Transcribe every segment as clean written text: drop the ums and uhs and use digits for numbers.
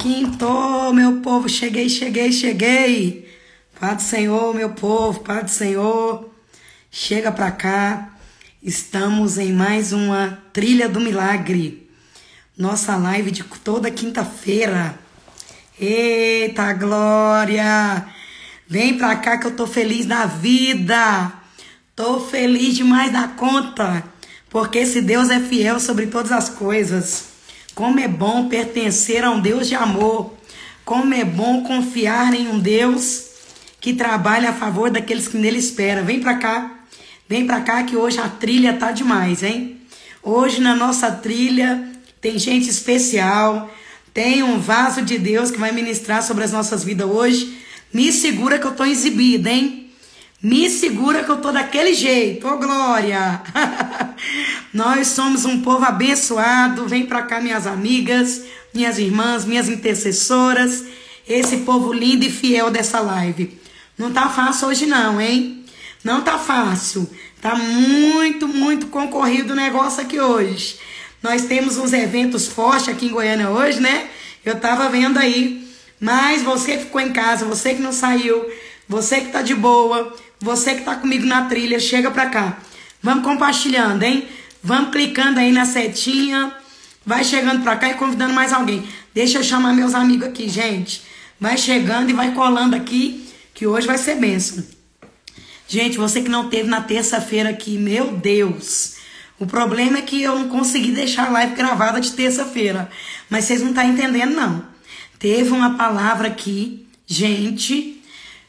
Quintou, meu povo, cheguei. Paz do Senhor, meu povo, paz do Senhor. Chega pra cá. Estamos em mais uma Trilha do Milagre. Nossa live de toda quinta-feira. Eita glória! Vem pra cá que eu tô feliz da vida. Tô feliz demais da conta. Porque esse Deus é fiel sobre todas as coisas. Como é bom pertencer a um Deus de amor. Como é bom confiar em um Deus que trabalha a favor daqueles que nele esperam. Vem pra cá. Vem pra cá que hoje a trilha tá demais, hein? Hoje na nossa trilha tem gente especial. Tem um vaso de Deus que vai ministrar sobre as nossas vidas hoje. Me segura que eu tô exibida, hein? Me segura que eu tô daquele jeito. Ô, glória! Nós somos um povo abençoado. Vem pra cá, minhas amigas, minhas irmãs, minhas intercessoras. Esse povo lindo e fiel dessa live. Não tá fácil hoje não, hein? Não tá fácil. Tá muito concorrido o negócio aqui hoje. Nós temos uns eventos fortes aqui em Goiânia hoje, né? Eu tava vendo aí. Mas você que ficou em casa, você que não saiu, você que tá de boa, você que tá comigo na trilha, chega pra cá. Vamos compartilhando, hein? Vamos clicando aí na setinha. Vai chegando pra cá e convidando mais alguém. Deixa eu chamar meus amigos aqui, gente. Vai chegando e vai colando aqui, que hoje vai ser bênção. Gente, você que não teve na terça-feira aqui, meu Deus. O problema é que eu não consegui deixar a live gravada de terça-feira. Mas vocês não estão entendendo, não. Teve uma palavra aqui, gente,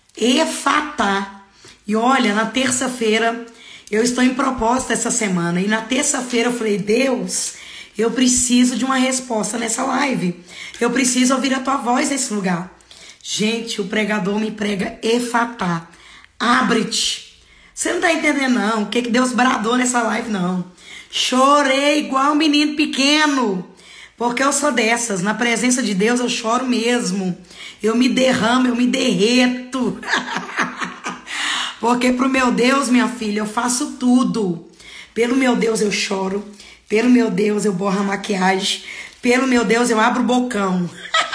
Efatá. E olha, na terça-feira, eu estou em propósito essa semana. E na terça-feira eu falei, Deus, eu preciso de uma resposta nessa live. Eu preciso ouvir a tua voz nesse lugar. Gente, o pregador me prega Efatá. Abre-te. Você não tá entendendo, não. O que Deus bradou nessa live, não. Chorei igual um menino pequeno. Porque eu sou dessas. Na presença de Deus eu choro mesmo. Eu me derramo, eu me derreto. Porque pro meu Deus, minha filha, eu faço tudo. Pelo meu Deus eu choro. Pelo meu Deus eu borro a maquiagem. Pelo meu Deus eu abro o bocão.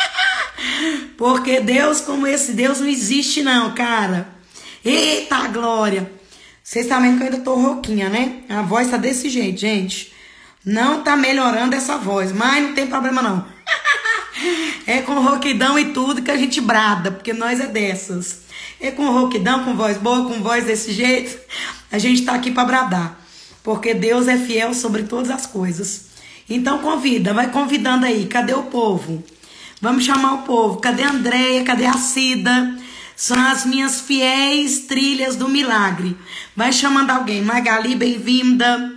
Porque Deus como esse Deus não existe não, cara. Eita glória. Vocês estão vendo que eu ainda tô rouquinha, né? A voz tá desse jeito, gente. Não tá melhorando essa voz, mas não tem problema não. É com rouquidão e tudo que a gente brada, porque nós é dessas. É com rouquidão, com voz boa, com voz desse jeito, a gente tá aqui pra bradar. Porque Deus é fiel sobre todas as coisas. Então convida, vai convidando aí. Cadê o povo? Vamos chamar o povo. Cadê a Andréia? Cadê a Cida? São as minhas fiéis trilhas do milagre. Vai chamando alguém. Magali, bem-vinda.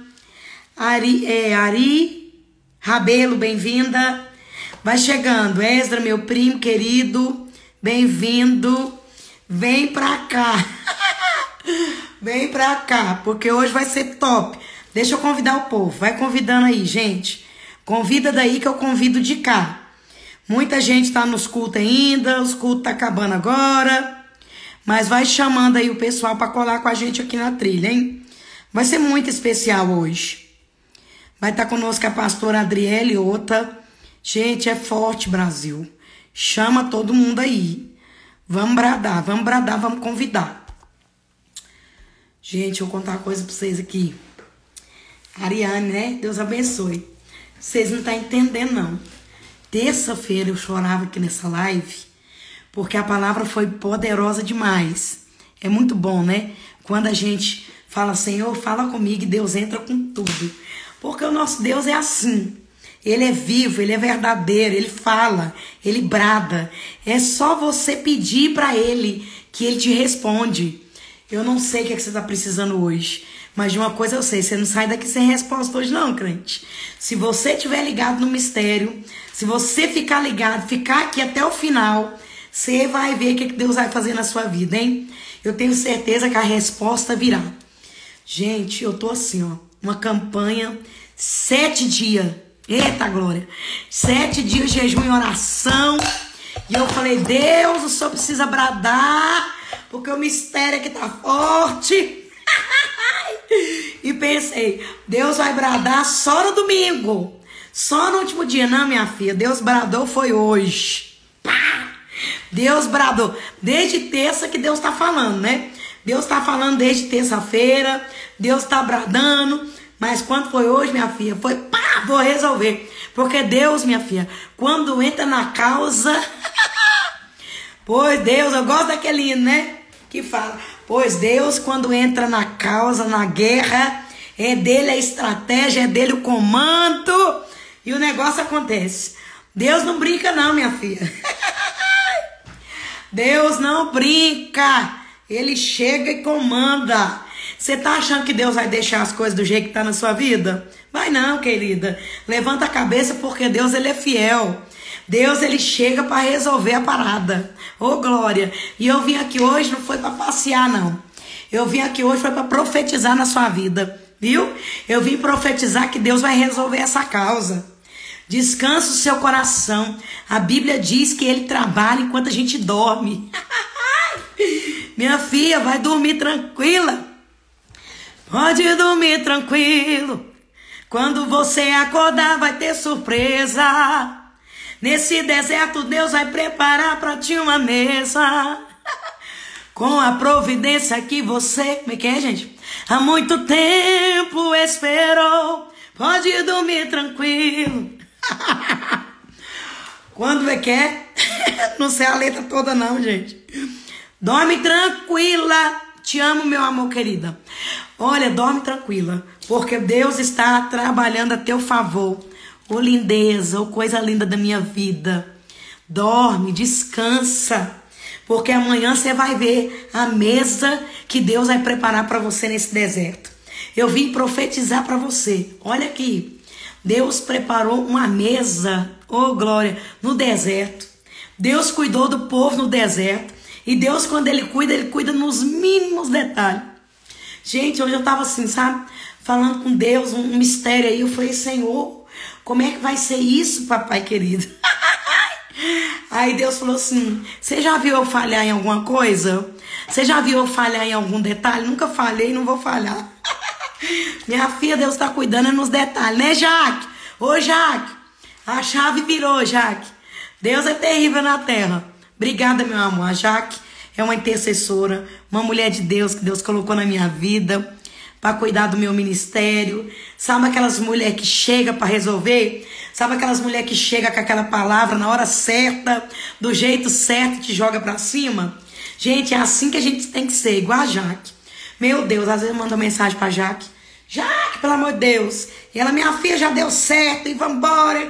Ari Rabelo, bem-vinda. Vai chegando. Esdra, meu primo querido, bem-vindo. Vem pra cá. Vem pra cá, porque hoje vai ser top. Deixa eu convidar o povo. Vai convidando aí, gente. Convida daí que eu convido de cá. Muita gente tá nos cultos ainda. Os cultos tá acabando agora. Mas vai chamando aí o pessoal pra colar com a gente aqui na trilha, hein? Vai ser muito especial hoje. Vai estar conosco a pastora Adriele Ota. Gente, é forte, Brasil. Chama todo mundo aí. Vamos bradar, vamos convidar. Gente, eu vou contar uma coisa pra vocês aqui. Ariane, né? Deus abençoe. Vocês não estão entendendo, não. Terça-feira eu chorava aqui nessa live, porque a palavra foi poderosa demais. É muito bom, né? Quando a gente fala, Senhor, fala comigo e Deus entra com tudo. Porque o nosso Deus é assim. Ele é vivo, ele é verdadeiro, ele fala, ele brada. É só você pedir para ele que ele te responde. Eu não sei o que você está precisando hoje, mas de uma coisa eu sei, você não sai daqui sem resposta hoje não, crente. Se você estiver ligado no mistério, se você ficar ligado, ficar aqui até o final, você vai ver o que Deus vai fazer na sua vida, hein? Eu tenho certeza que a resposta virá. Gente, eu tô assim, ó. Uma campanha, 7 dias. Eita, glória. 7 dias de jejum e oração. E eu falei, Deus, o Senhor precisa bradar, porque o mistério aqui tá forte. E pensei, Deus vai bradar só no domingo. Só no último dia. Não, minha filha, Deus bradou foi hoje. Deus bradou. Desde terça que Deus está falando, né? Deus está falando desde terça-feira. Deus está bradando. Mas quando foi hoje, minha filha, foi pá, vou resolver. Porque Deus, minha filha, quando entra na causa... Pois Deus, eu gosto daquele hino, né? Que fala, pois Deus, quando entra na causa, na guerra, é dele a estratégia, é dele o comando, e o negócio acontece. Deus não brinca não, minha filha. Deus não brinca. Ele chega e comanda. Você tá achando que Deus vai deixar as coisas do jeito que tá na sua vida? Vai não, querida. Levanta a cabeça, porque Deus, ele é fiel. Deus, ele chega para resolver a parada. Ô, glória. E eu vim aqui hoje, não foi para passear, não. Eu vim aqui hoje, foi para profetizar na sua vida. Viu? Eu vim profetizar que Deus vai resolver essa causa. Descansa o seu coração. A Bíblia diz que ele trabalha enquanto a gente dorme. Minha filha, vai dormir tranquila. Pode dormir tranquilo. Quando você acordar, vai ter surpresa. Nesse deserto, Deus vai preparar para ti uma mesa. Com a providência que você... Como é que é, gente? Há muito tempo esperou. Pode dormir tranquilo. Quando é que é? Não sei a letra toda não, gente. Dorme tranquila. Te amo, meu amor, querida. Olha, dorme tranquila. Porque Deus está trabalhando a teu favor. Ô lindeza, ô coisa linda da minha vida. Dorme, descansa. Porque amanhã você vai ver a mesa que Deus vai preparar para você nesse deserto. Eu vim profetizar para você. Olha aqui. Deus preparou uma mesa, ô glória, no deserto. Deus cuidou do povo no deserto. E Deus, quando ele cuida nos mínimos detalhes. Gente, hoje eu tava assim, sabe? Falando com Deus, um mistério aí. Eu falei, Senhor, como é que vai ser isso, papai querido? Aí Deus falou assim, você já viu eu falhar em alguma coisa? Você já viu eu falhar em algum detalhe? Nunca falhei e não vou falhar. Minha filha, Deus tá cuidando nos detalhes, né, Jaque? Ô, Jaque, a chave virou, Jaque. Deus é terrível na terra. Obrigada, meu amor. A Jaque é uma intercessora, uma mulher de Deus que Deus colocou na minha vida para cuidar do meu ministério. Sabe aquelas mulheres que chegam para resolver? Sabe aquelas mulheres que chegam com aquela palavra na hora certa, do jeito certo e te joga para cima? Gente, é assim que a gente tem que ser, igual a Jaque. Meu Deus, às vezes eu mando mensagem para Jaque. Jaque, pelo amor de Deus. E ela, minha filha, já deu certo e vambora.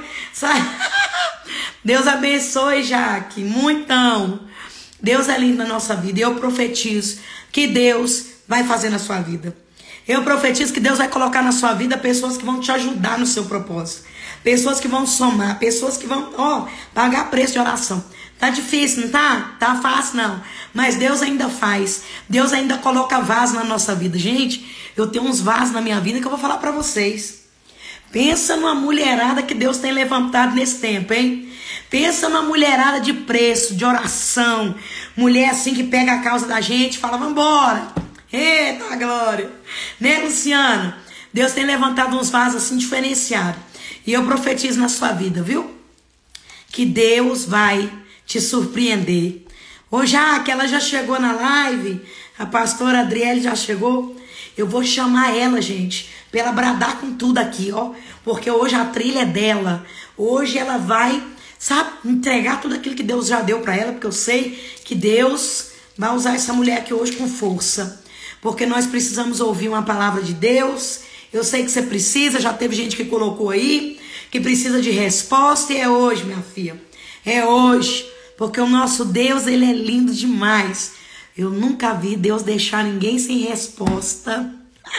Deus abençoe, Jaque. Muitão. Deus é lindo na nossa vida. E eu profetizo que Deus vai fazer na sua vida. Eu profetizo que Deus vai colocar na sua vida pessoas que vão te ajudar no seu propósito. Pessoas que vão somar. Pessoas que vão, pagar preço de oração. Tá difícil, não tá? Tá fácil, não. Mas Deus ainda faz. Deus ainda coloca vaso na nossa vida. Gente, eu tenho uns vasos na minha vida que eu vou falar pra vocês. Pensa numa mulherada que Deus tem levantado nesse tempo, hein? Pensa numa mulherada de preço, de oração. Mulher assim que pega a causa da gente e fala, vambora. Eita glória. Né, Luciana? Deus tem levantado uns vasos assim diferenciados. E eu profetizo na sua vida, viu? Que Deus vai te surpreender. Ô, Jaque, ela já chegou na live. A pastora Adriele já chegou. Eu vou chamar ela, gente, pra ela bradar com tudo aqui, ó. Porque hoje a trilha é dela. Hoje ela vai, sabe, entregar tudo aquilo que Deus já deu pra ela. Porque eu sei que Deus vai usar essa mulher aqui hoje com força. Porque nós precisamos ouvir uma palavra de Deus. Eu sei que você precisa, já teve gente que colocou aí, que precisa de resposta. E é hoje, minha filha. É hoje. Porque o nosso Deus, ele é lindo demais. Eu nunca vi Deus deixar ninguém sem resposta.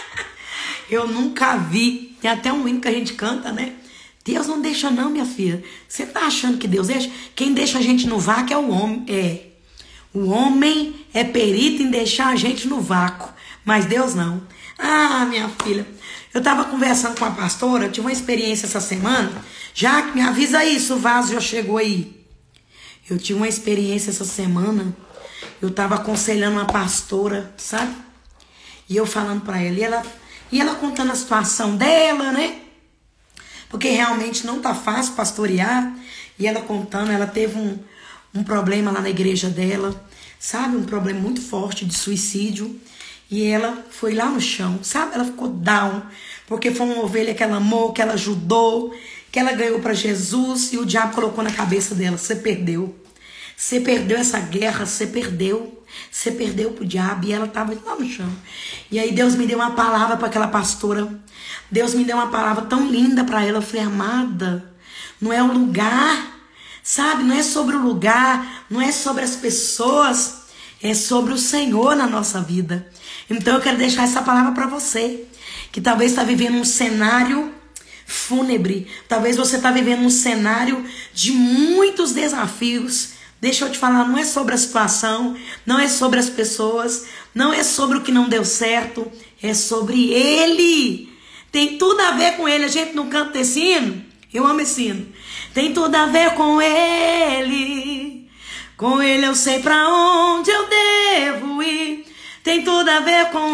Eu nunca vi. Tem até um hino que a gente canta, né? Deus não deixa não, minha filha. Você tá achando que Deus deixa? Quem deixa a gente no vácuo é o homem. O homem é perito em deixar a gente no vácuo. Mas Deus não. Ah, minha filha. Eu tava conversando com a pastora. Tive uma experiência essa semana. Jaque, me avisa aí se o vaso já chegou aí. Eu tive uma experiência essa semana. Eu tava aconselhando uma pastora, sabe? E eu falando pra ela. E ela contando a situação dela, né? Porque realmente não tá fácil pastorear. E ela contando, ela teve um problema lá na igreja dela, sabe? Um problema muito forte de suicídio. E ela foi lá no chão, sabe? Ela ficou down, porque foi uma ovelha que ela amou, que ela ajudou, que ela ganhou para Jesus, e o diabo colocou na cabeça dela: você perdeu. Você perdeu essa guerra, você perdeu. Você perdeu pro diabo. E ela tava lá no chão. E aí Deus me deu uma palavra para aquela pastora. Deus me deu uma palavra tão linda para ela. Eu falei: amada, não é o lugar, sabe? Não é sobre o lugar, não é sobre as pessoas, é sobre o Senhor na nossa vida. Então eu quero deixar essa palavra para você, que talvez está vivendo um cenário fúnebre. Talvez você está vivendo um cenário de muitos desafios. Deixa eu te falar, não é sobre a situação, não é sobre as pessoas, não é sobre o que não deu certo, é sobre Ele. Tem tudo a ver com Ele. A gente não canta esse hino? Eu amo esse hino. Tem tudo a ver com Ele. Com Ele eu sei pra onde eu devo ir. Tem tudo a ver com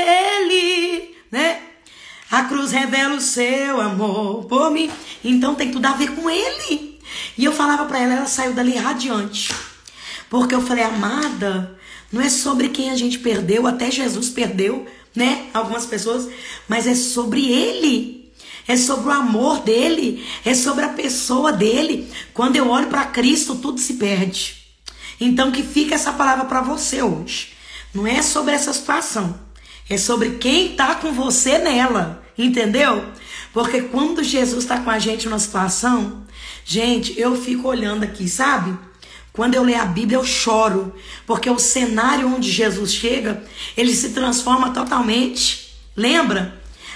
Ele, né? A cruz revela o seu amor por mim. Então tem tudo a ver com Ele. E eu falava pra ela, ela saiu dali radiante. Porque eu falei: amada, não é sobre quem a gente perdeu, até Jesus perdeu, né? Algumas pessoas, mas é sobre Ele. É sobre o amor dele, é sobre a pessoa dele. Quando eu olho para Cristo, tudo se perde. Então que fica essa palavra para você hoje. Não é sobre essa situação, é sobre quem tá com você nela, entendeu? Porque quando Jesus tá com a gente numa situação, gente, eu fico olhando aqui, sabe? Quando eu leio a Bíblia eu choro, porque o cenário onde Jesus chega, ele se transforma totalmente. Lembra?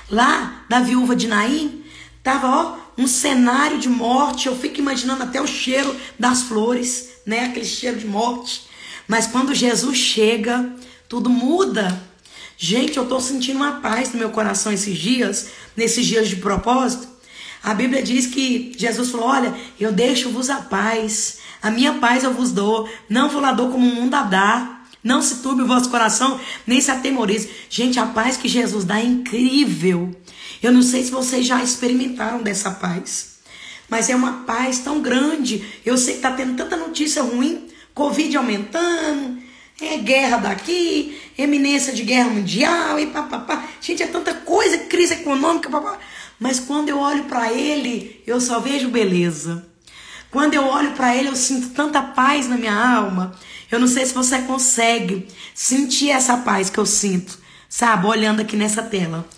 Lá da viúva de Naim, tava um cenário de morte. Eu fico imaginando até o cheiro das flores, né? Aquele cheiro de morte. Mas quando Jesus chega, tudo muda. Gente, eu tô sentindo uma paz no meu coração esses dias, nesses dias de propósito. A Bíblia diz que Jesus falou: olha, eu deixo-vos a paz, a minha paz eu vos dou, não vou lá dou como o mundo a dá. Não se turbe o vosso coração, nem se atemorize. Gente, a paz que Jesus dá é incrível. Eu não sei se vocês já experimentaram dessa paz, mas é uma paz tão grande. Eu sei que tá tendo tanta notícia ruim, Covid aumentando, guerra daqui, eminência de guerra mundial, e papapá. Gente, é tanta coisa, crise econômica, papapá. Mas quando eu olho para Ele, eu só vejo beleza. Quando eu olho para Ele, eu sinto tanta paz na minha alma. Eu não sei se você consegue sentir essa paz que eu sinto, sabe, olhando aqui nessa tela.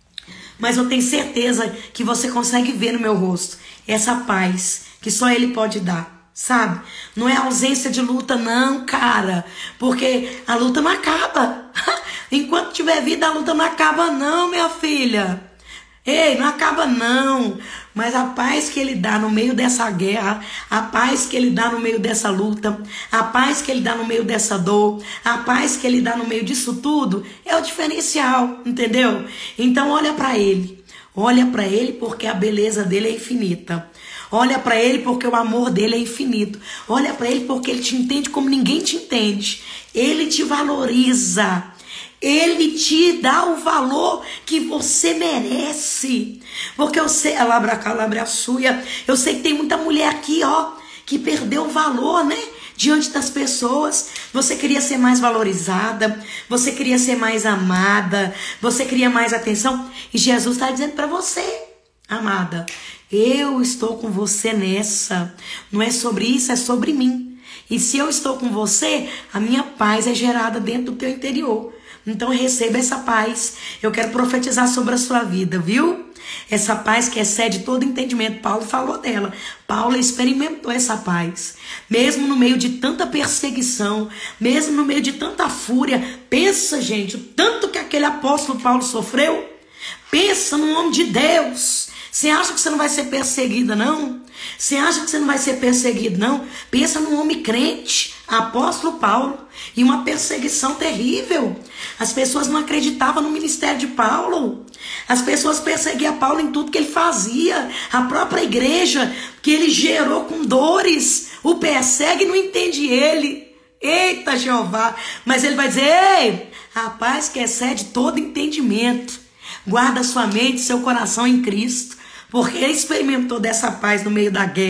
Mas eu tenho certeza que você consegue ver no meu rosto essa paz que só Ele pode dar, sabe? Não é ausência de luta não, cara, porque a luta não acaba. Enquanto tiver vida, a luta não acaba não, minha filha. Ei, não acaba não, mas a paz que Ele dá no meio dessa guerra, a paz que Ele dá no meio dessa luta, a paz que Ele dá no meio dessa dor, a paz que Ele dá no meio disso tudo, é o diferencial, entendeu? Então olha para Ele porque a beleza dele é infinita. Olha para Ele porque o amor dele é infinito. Olha para Ele porque Ele te entende como ninguém te entende. Ele te valoriza. Ele te dá o valor que você merece. Porque eu sei, eu sei que tem muita mulher aqui, que perdeu o valor, né? Diante das pessoas. Você queria ser mais valorizada, você queria ser mais amada, você queria mais atenção. E Jesus está dizendo para você: amada, eu estou com você nessa. Não é sobre isso, é sobre mim. E se eu estou com você, a minha paz é gerada dentro do teu interior. Então receba essa paz. Eu quero profetizar sobre a sua vida, viu? Essa paz que excede todo entendimento. Paulo falou dela. Paulo experimentou essa paz. Mesmo no meio de tanta perseguição, mesmo no meio de tanta fúria. Pensa, gente, o tanto que aquele apóstolo Paulo sofreu. Pensa no homem de Deus. Você acha que você não vai ser perseguida, não? Você acha que você não vai ser perseguido, não? Pensa num homem crente, apóstolo Paulo, e uma perseguição terrível. As pessoas não acreditavam no ministério de Paulo. As pessoas perseguiam Paulo em tudo que ele fazia. A própria igreja que ele gerou com dores o persegue e não entende ele. Eita, Jeová! Mas ele vai dizer: ei, a paz que excede todo entendimento. Guarda sua mente e seu coração em Cristo, porque ele experimentou dessa paz no meio da guerra.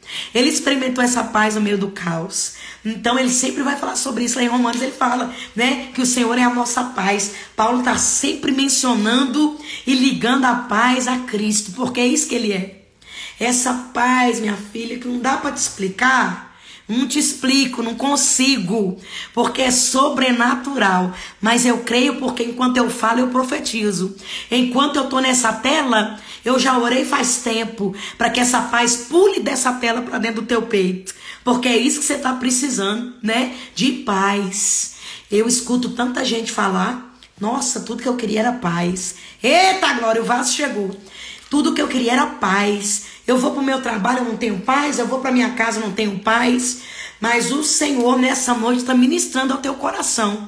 Ele experimentou essa paz no meio do caos. Então ele sempre vai falar sobre isso. Lá em Romanos ele fala, né, que o Senhor é a nossa paz. Paulo está sempre mencionando e ligando a paz a Cristo, porque é isso que ele é. Essa paz, minha filha, que não dá para te explicar. Não te explico, não consigo, porque é sobrenatural. Mas eu creio porque enquanto eu falo, eu profetizo. Enquanto eu tô nessa tela, eu já orei faz tempo para que essa paz pule dessa tela para dentro do teu peito. Porque é isso que você tá precisando, né? De paz. Eu escuto tanta gente falar, nossa, tudo que eu queria era paz. Eita, Glória, o vaso chegou. Tudo que eu queria era paz. Eu vou para o meu trabalho, eu não tenho paz. Eu vou para minha casa, eu não tenho paz. Mas o Senhor nessa noite está ministrando ao teu coração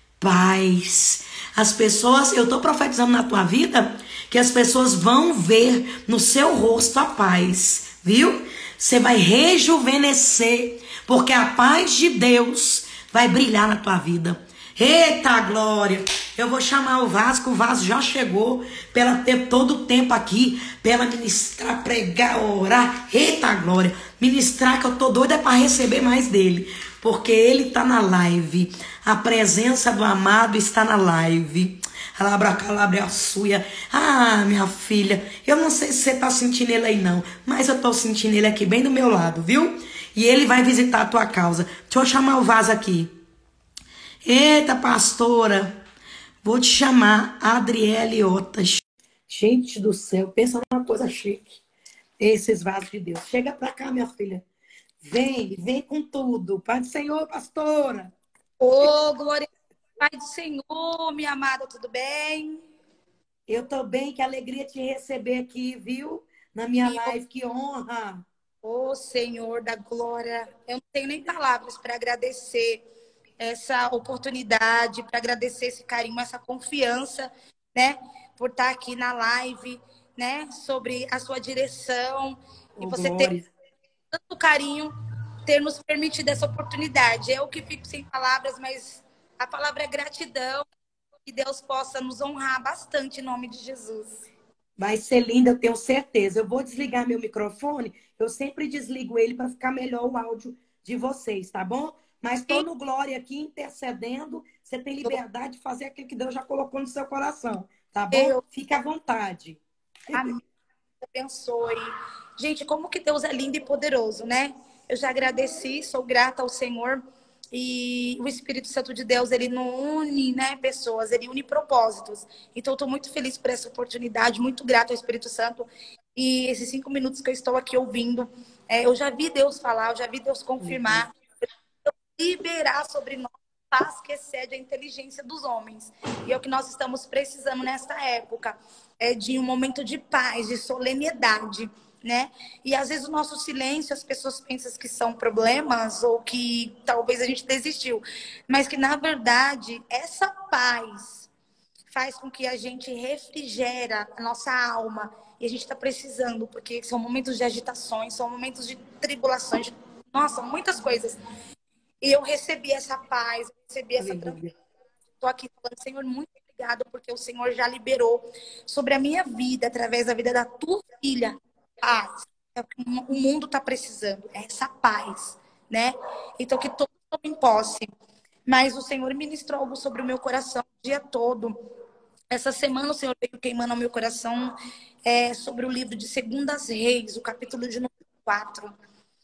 paz. As pessoas, eu estou profetizando na tua vida que as pessoas vão ver no seu rosto a paz, viu? Você vai rejuvenescer, porque a paz de Deus vai brilhar na tua vida. Eita glória, eu vou chamar o vaso já chegou, para ela ter todo o tempo aqui, para ela ministrar, pregar, orar. Eita glória, ministrar que eu tô doida para receber mais dele, porque ele tá na live, a presença do amado está na live. Calabra, suia. Ah, minha filha, eu não sei se você tá sentindo ele aí não, mas eu tô sentindo ele aqui bem do meu lado, viu? E ele vai visitar a tua causa. Deixa eu chamar o vaso aqui. Eita, pastora, vou te chamar Adriele Otas. Gente do céu, pensa numa coisa chique. Esses vasos de Deus. Chega pra cá, minha filha. Vem com tudo. Pai do Senhor, pastora. Ô, glória ao Pai do Senhor, minha amada, tudo bem? Eu tô bem, que alegria te receber aqui, viu? Na minha live, que honra. Ô, Senhor da glória, eu não tenho nem palavras para agradecer essa oportunidade, para agradecer esse carinho, essa confiança, né? Por estar aqui na live, né? Sobre a sua direção. E você Glória. ter tanto carinho, ter nos permitido essa oportunidade. Eu que fico sem palavras, mas a palavra é gratidão. Que Deus possa nos honrar bastante em nome de Jesus. Vai ser linda, eu tenho certeza. Eu vou desligar meu microfone. Eu sempre desligo ele para ficar melhor o áudio de vocês, tá bom? Mas tô no Glória aqui intercedendo. Você tem liberdade de fazer aquilo que Deus já colocou no seu coração, tá bom? Fique à vontade. Amém. Abençoe. Gente, como que Deus é lindo e poderoso, né? Eu já agradeci, sou grata ao Senhor. E o Espírito Santo de Deus, ele não une, né, pessoas, ele une propósitos. Então, eu estou muito feliz por essa oportunidade, muito grata ao Espírito Santo. E esses 5 minutos que eu estou aqui ouvindo, eu já vi Deus falar, eu já vi Deus confirmar, liberar sobre nós paz que excede a inteligência dos homens. E é o que nós estamos precisando nessa época, de um momento de paz, de solenidade, né? E às vezes o nosso silêncio, as pessoas pensam que são problemas ou que talvez a gente desistiu, mas que na verdade essa paz faz com que a gente refrigera a nossa alma e a gente está precisando, porque são momentos de agitações, são momentos de tribulações, nossa, muitas coisas. E eu recebi essa paz, eu recebi essa tranquilidade. Estou aqui falando, Senhor, muito obrigada, porque o Senhor já liberou sobre a minha vida, através da vida da tua filha, paz. É o que o mundo está precisando, é essa paz, né? Então, que todos tomem posse. Mas o Senhor ministrou algo sobre o meu coração o dia todo. Essa semana o Senhor veio queimando ao meu coração sobre o livro de Segundas Reis, o capítulo de número 4.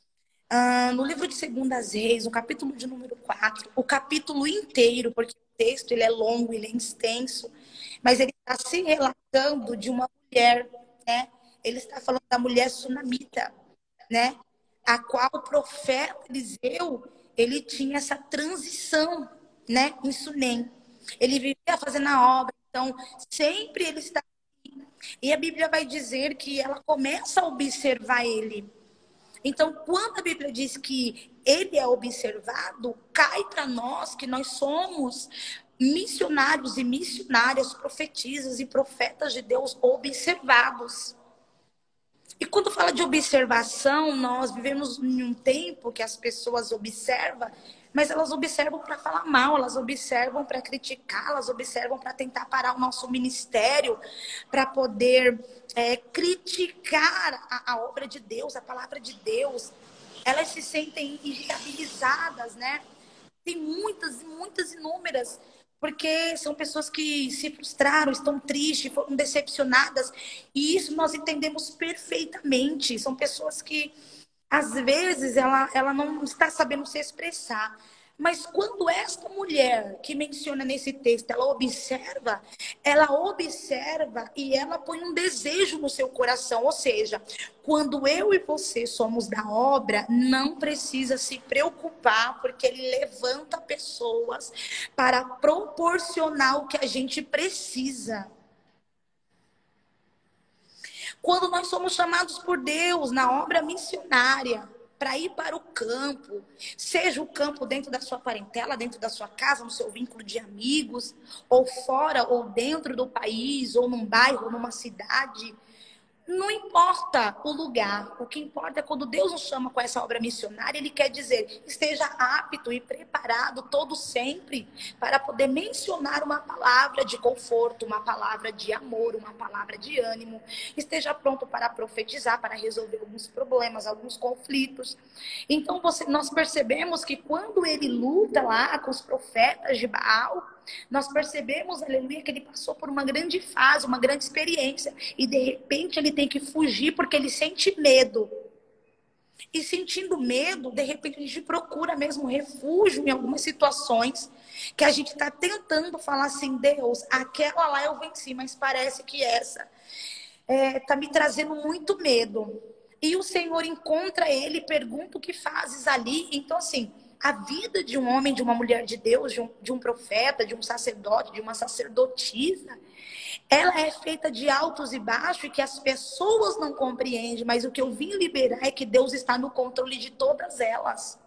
No livro de Segundas Reis, o capítulo de número 4, o capítulo inteiro, porque o texto ele é longo, ele é extenso, mas ele está se relatando de uma mulher, né? Ele está falando da mulher sunamita, né? A qual o profeta Eliseu, ele tinha essa transição, né? Em Sunem. Ele vivia fazendo a obra, então sempre ele está aqui. E a Bíblia vai dizer que ela começa a observar ele. Então, quando a Bíblia diz que ele é observado, cai para nós que nós somos missionários e missionárias, profetisas e profetas de Deus observados. E quando fala de observação, nós vivemos em um tempo que as pessoas observam, mas elas observam para falar mal, elas observam para criticar, elas observam para tentar parar o nosso ministério, para poder criticar a obra de Deus, a palavra de Deus. elas se sentem irritabilizadas, né? Tem muitas inúmeras, porque são pessoas que se frustraram, estão tristes, foram decepcionadas, e isso nós entendemos perfeitamente. São pessoas que, às vezes, ela não está sabendo se expressar. Mas quando esta mulher que menciona nesse texto, ela observa e ela põe um desejo no seu coração. Ou seja, quando eu e você somos da obra, não precisa se preocupar, porque ele levanta pessoas para proporcionar o que a gente precisa. Quando nós somos chamados por Deus na obra missionária, para ir para o campo, seja o campo dentro da sua parentela, dentro da sua casa, no seu vínculo de amigos, ou fora, ou dentro do país, ou num bairro, numa cidade, não importa o lugar, o que importa é quando Deus nos chama com essa obra missionária, Ele quer dizer, esteja apto e preparado todo sempre para poder mencionar uma palavra de conforto, uma palavra de amor, uma palavra de ânimo, esteja pronto para profetizar, para resolver alguns problemas, alguns conflitos. Então nós percebemos que quando ele luta lá com os profetas de Baal, nós percebemos, aleluia, que ele passou por uma grande fase, uma grande experiência. E de repente ele tem que fugir porque ele sente medo. E sentindo medo, de repente a gente procura mesmo refúgio em algumas situações que a gente está tentando falar assim, Deus, aquela lá eu venci, mas parece que essa está me trazendo muito medo. E o Senhor encontra ele e pergunta o que fazes ali. Então assim, a vida de um homem, de uma mulher de Deus, de um profeta, de um sacerdote, de uma sacerdotisa, ela é feita de altos e baixos e que as pessoas não compreendem, mas o que eu vim liberar é que Deus está no controle de todas elas.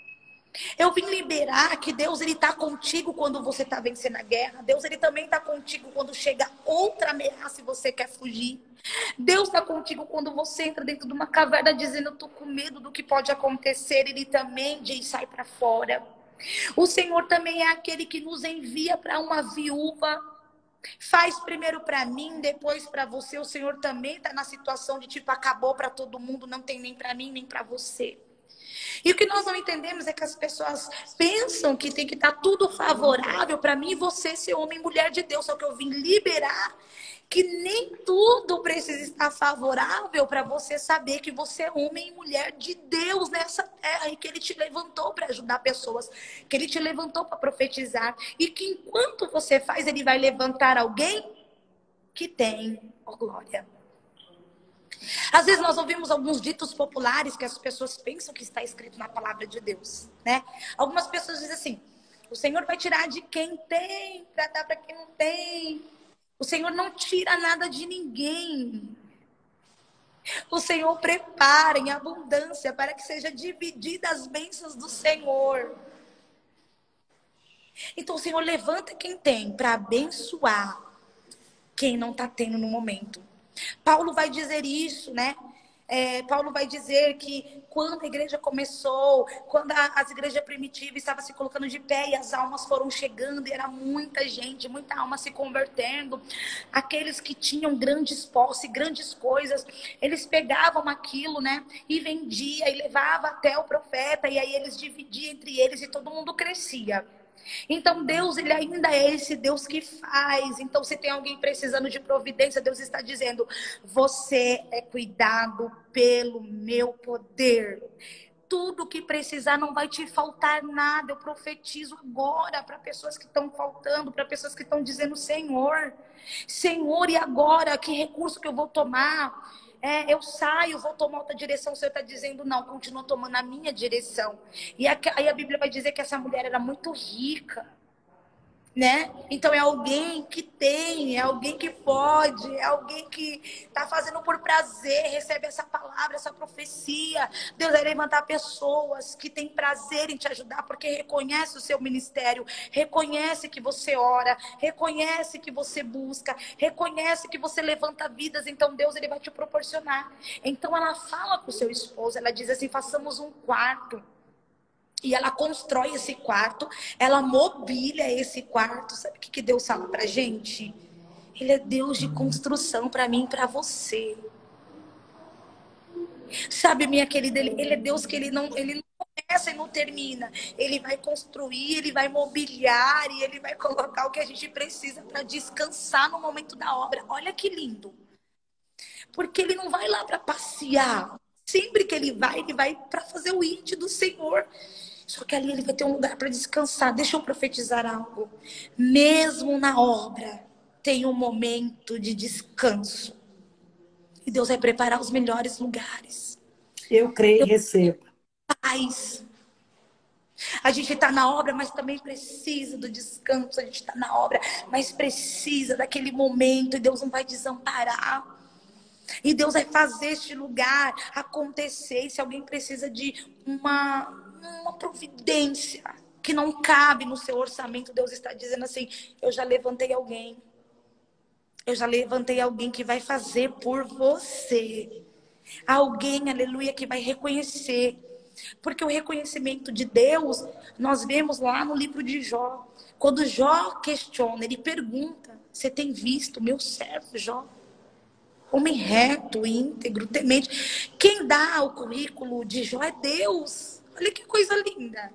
Eu vim liberar que Deus ele está contigo quando você está vencendo a guerra. Deus ele também está contigo quando chega outra ameaça e você quer fugir. Deus está contigo quando você entra dentro de uma caverna dizendo, eu estou com medo do que pode acontecer. Ele também diz, sai para fora. O Senhor também é aquele que nos envia para uma viúva. Faz primeiro para mim, depois para você. O Senhor também está na situação de tipo, acabou para todo mundo, não tem nem para mim, nem para você. E o que nós não entendemos é que as pessoas pensam que tem que estar tudo favorável para mim e você ser homem e mulher de Deus. Só que eu vim liberar que nem tudo precisa estar favorável para você saber que você é homem e mulher de Deus nessa terra e que Ele te levantou para ajudar pessoas, que Ele te levantou para profetizar e que enquanto você faz, Ele vai levantar alguém que tem glória. Às vezes nós ouvimos alguns ditos populares que as pessoas pensam que está escrito na palavra de Deus, né? Algumas pessoas dizem assim, o Senhor vai tirar de quem tem para dar para quem não tem. O Senhor não tira nada de ninguém. O Senhor prepara em abundância para que seja dividida as bênçãos do Senhor. Então o Senhor levanta quem tem para abençoar quem não está tendo no momento. Paulo vai dizer isso, né? Paulo vai dizer que quando a igreja começou, quando as igrejas primitivas estavam se colocando de pé e as almas foram chegando, e era muita gente, muita alma se convertendo, aqueles que tinham grandes posses, grandes coisas, eles pegavam aquilo, né? E vendia e levava até o profeta, e aí eles dividiam entre eles e todo mundo crescia. Então Deus, Ele ainda é esse Deus que faz. Então se tem alguém precisando de providência, Deus está dizendo, você é cuidado pelo meu poder. Tudo que precisar, não vai te faltar nada. Eu profetizo agora para pessoas que estão faltando, para pessoas que estão dizendo, Senhor, e agora? Que recurso que eu vou tomar? Eu saio, vou tomar outra direção. O Senhor está dizendo, não, continua tomando a minha direção. E aí a Bíblia vai dizer que essa mulher era muito rica, né? Então é alguém que tem, é alguém que pode, é alguém que está fazendo por prazer, recebe essa palavra, essa profecia. Deus vai levantar pessoas que têm prazer em te ajudar, porque reconhece o seu ministério, reconhece que você ora, reconhece que você busca, reconhece que você levanta vidas. Então Deus ele vai te proporcionar. Então ela fala com o seu esposo, ela diz assim, façamos um quarto. E ela constrói esse quarto, ela mobília esse quarto. Sabe o que Deus fala pra gente? Ele é Deus de construção para mim e para você. Sabe, minha querida, ele é Deus que ele não começa e não termina. Ele vai construir, ele vai mobiliar e ele vai colocar o que a gente precisa para descansar no momento da obra. Olha que lindo. Porque ele não vai lá para passear. Sempre que ele vai para fazer o índio do Senhor. Só que ali ele vai ter um lugar para descansar. Deixa eu profetizar algo. Mesmo na obra, tem um momento de descanso. E Deus vai preparar os melhores lugares. Eu creio e recebo. Paz. A gente está na obra, mas também precisa do descanso. A gente está na obra, mas precisa daquele momento. E Deus não vai desamparar. E Deus vai fazer este lugar acontecer. E se alguém precisa de uma providência que não cabe no seu orçamento, Deus está dizendo assim: eu já levantei alguém. Eu já levantei alguém que vai fazer por você. Alguém, aleluia, que vai reconhecer. Porque o reconhecimento de Deus, nós vemos lá no livro de Jó. Quando Jó questiona, ele pergunta: você tem visto meu servo Jó? Homem reto, íntegro, temente. Quem dá o currículo de Jó é Deus. Olha que coisa linda.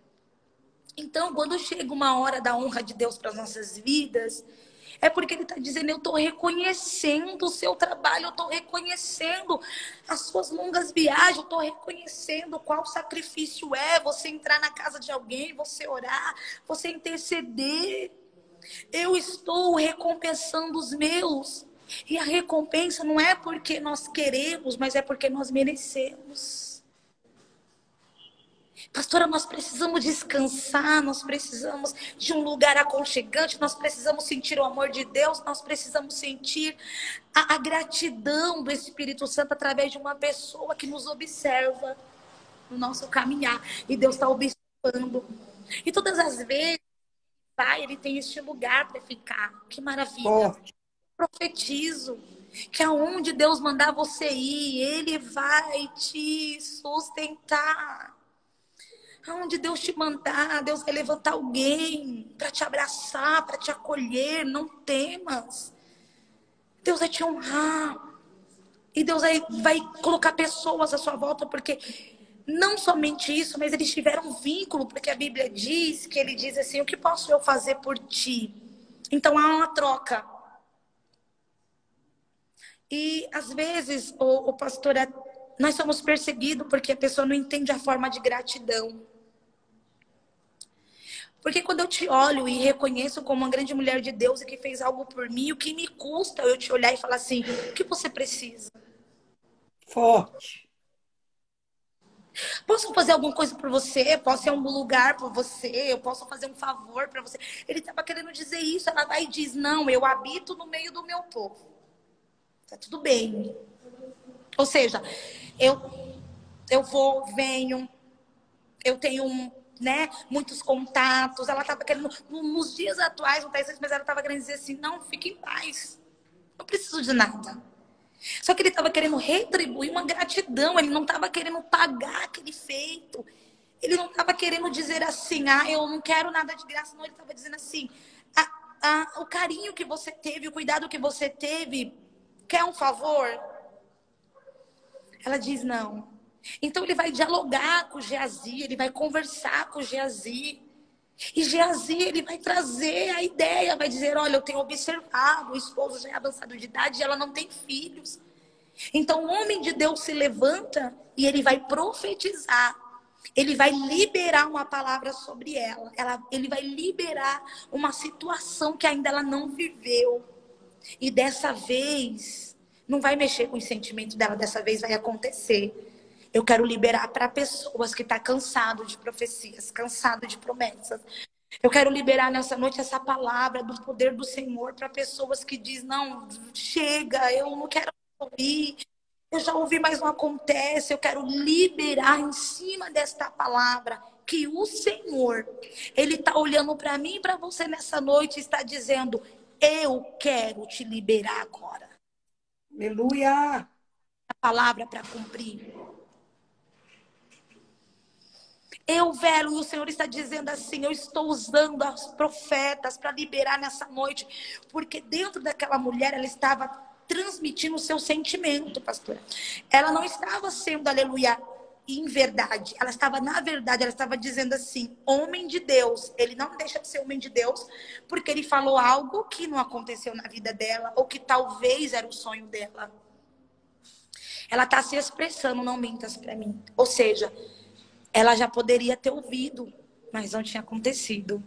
Então, quando chega uma hora da honra de Deus para as nossas vidas, é porque ele está dizendo: eu estou reconhecendo o seu trabalho, eu estou reconhecendo as suas longas viagens, eu estou reconhecendo qual sacrifício é você entrar na casa de alguém, você orar, você interceder. Eu estou recompensando os meus. E a recompensa não é porque nós queremos, mas é porque nós merecemos. Pastora, nós precisamos descansar, nós precisamos de um lugar aconchegante, nós precisamos sentir o amor de Deus, nós precisamos sentir a gratidão do Espírito Santo através de uma pessoa que nos observa no nosso caminhar. E Deus está observando. E todas as vezes, Pai, Ele tem este lugar para ficar. Que maravilha. Forte. Profetizo que aonde Deus mandar você ir, Ele vai te sustentar. Aonde Deus te mandar, Deus vai levantar alguém para te abraçar, para te acolher. Não temas. Deus vai te honrar. E Deus vai colocar pessoas à sua volta, porque não somente isso, mas eles tiveram um vínculo, porque a Bíblia diz que Ele diz assim: o que posso eu fazer por ti? Então há uma troca. E às vezes, o pastor, nós somos perseguidos porque a pessoa não entende a forma de gratidão. Porque quando eu te olho e reconheço como uma grande mulher de Deus e que fez algo por mim, o que me custa eu te olhar e falar assim: o que você precisa? Forte. Posso fazer alguma coisa por você? Posso ir a um lugar por você? Eu posso fazer um favor para você? Ele estava querendo dizer isso. Ela vai e diz: não, eu habito no meio do meu povo. Tá tudo bem. Ou seja, eu vou, venho, eu tenho muitos contatos. Ela estava querendo, nos dias atuais, não tá isso, mas ela estava querendo dizer assim: não, fique em paz. Não preciso de nada. Só que ele estava querendo retribuir uma gratidão. Ele não estava querendo pagar aquele feito. Ele não estava querendo dizer assim: eu não quero nada de graça. Não, ele estava dizendo assim: o carinho que você teve, o cuidado que você teve, quer um favor? Ela diz: não. Então ele vai dialogar com Geazi, ele vai conversar com Geazi. E Geazi, ele vai trazer a ideia, vai dizer: olha, eu tenho observado, o esposo já é avançado de idade e ela não tem filhos. Então o homem de Deus se levanta e ele vai profetizar. Ele vai liberar uma palavra sobre ela. Ele vai liberar uma situação que ainda ela não viveu. E dessa vez, não vai mexer com os sentimentos dela, dessa vez vai acontecer. Eu quero liberar para pessoas que estão cansadas de profecias, cansadas de promessas. Eu quero liberar nessa noite essa palavra do poder do Senhor para pessoas que dizem: não, chega, eu não quero ouvir. Eu já ouvi, mas não acontece. Eu quero liberar em cima desta palavra que o Senhor, Ele está olhando para mim e para você nessa noite e está dizendo: eu quero te liberar agora. Aleluia. A palavra para cumprir. E o Senhor está dizendo assim: eu estou usando as profetas para liberar nessa noite. Porque dentro daquela mulher, ela estava transmitindo o seu sentimento, pastora. Ela não estava sendo, aleluia, em verdade. Ela estava, na verdade, ela estava dizendo assim, homem de Deus. Ele não deixa de ser homem de Deus porque ele falou algo que não aconteceu na vida dela ou que talvez era o sonho dela. Ela está se expressando, não mintas para mim. Ou seja, ela já poderia ter ouvido, mas não tinha acontecido.